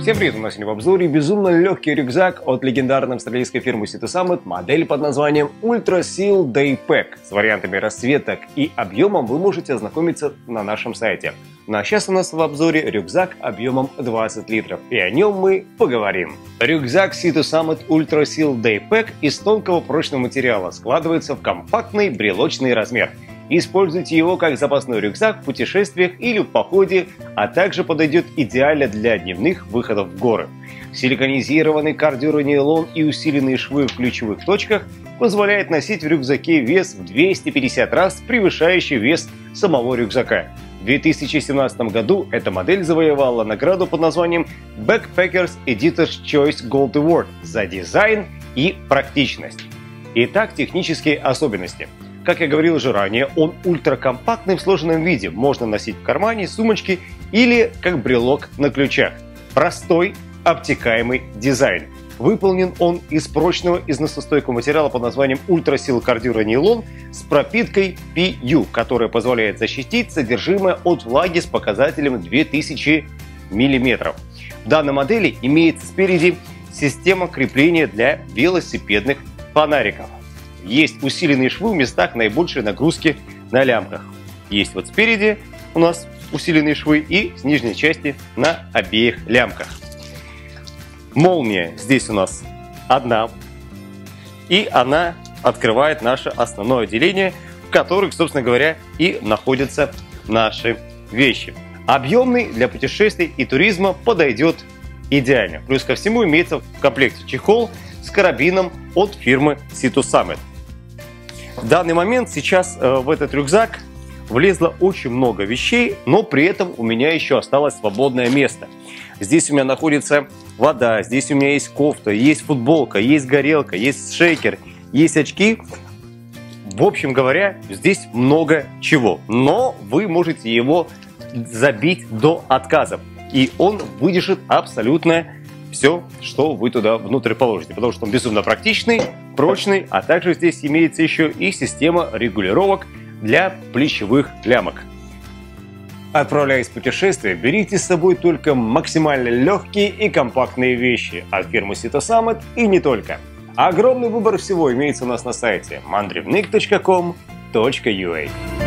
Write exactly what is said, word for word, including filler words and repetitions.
Всем привет, у нас сегодня в обзоре безумно легкий рюкзак от легендарной австралийской фирмы Sea to Summit, модель под названием Ultra Seal Daypack. С вариантами расцветок и объемом вы можете ознакомиться на нашем сайте. Ну а сейчас у нас в обзоре рюкзак объемом двадцать литров, и о нем мы поговорим. Рюкзак Sea to Summit Ultra Seal Daypack из тонкого прочного материала складывается в компактный брелочный размер. Используйте его как запасной рюкзак в путешествиях или в походе, а также подойдет идеально для дневных выходов в горы. Силиконизированный кардионейлон и усиленные швы в ключевых точках позволяет носить в рюкзаке вес в двести пятьдесят раз превышающий вес самого рюкзака. В две тысячи семнадцатом году эта модель завоевала награду под названием Backpackers Editor's Choice Gold Award за дизайн и практичность. Итак, технические особенности. Как я говорил уже ранее, он ультракомпактный в сложенном виде, можно носить в кармане, сумочке или как брелок на ключах. Простой, обтекаемый дизайн. Выполнен он из прочного износостойкого материала под названием Ultra Seal кардионейлон с пропиткой пи ю, которая позволяет защитить содержимое от влаги с показателем две тысячи миллиметров. В данной модели имеется спереди система крепления для велосипедных фонариков. Есть усиленные швы в местах наибольшей нагрузки на лямках. Есть вот спереди у нас усиленные швы и с нижней части на обеих лямках. Молния здесь у нас одна, и она открывает наше основное отделение, в котором, собственно говоря, и находятся наши вещи. Объемный для путешествий и туризма подойдет идеально. Плюс ко всему имеется в комплекте чехол с карабином от фирмы Sea to Summit. В данный момент сейчас э, в этот рюкзак влезло очень много вещей, но при этом у меня еще осталось свободное место. Здесь у меня находится вода, здесь у меня есть кофта, есть футболка, есть горелка, есть шейкер, есть очки. В общем говоря, здесь много чего, но вы можете его забить до отказа, и он выдержит абсолютно все, что вы туда внутрь положите, потому что он безумно практичный, прочный, а также здесь имеется еще и система регулировок для плечевых лямок. Отправляясь в путешествие, берите с собой только максимально легкие и компактные вещи от фирмы Sea to Summit и не только. Огромный выбор всего имеется у нас на сайте мандревник точка ком точка ю а.